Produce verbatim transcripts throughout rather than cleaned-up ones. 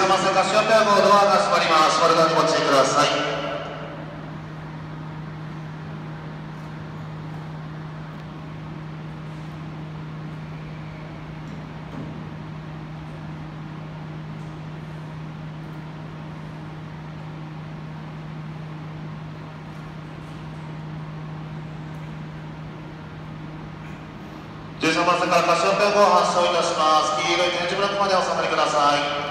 さんばん線カシオペア号ドアが閉まります。これドアにご注意ください。じゅうさんばん線からカシオペア号発送いたします。黄色い点字ブロックまでお下がりください。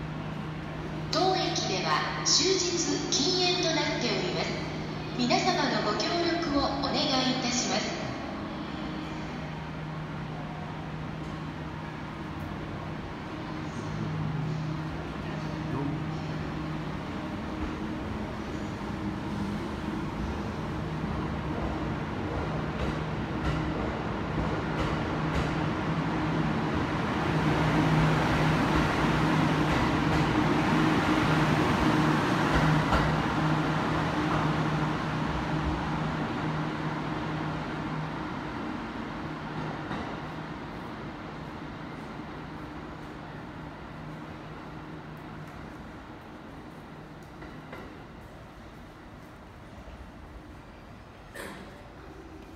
当駅では終日禁煙となっております。皆様の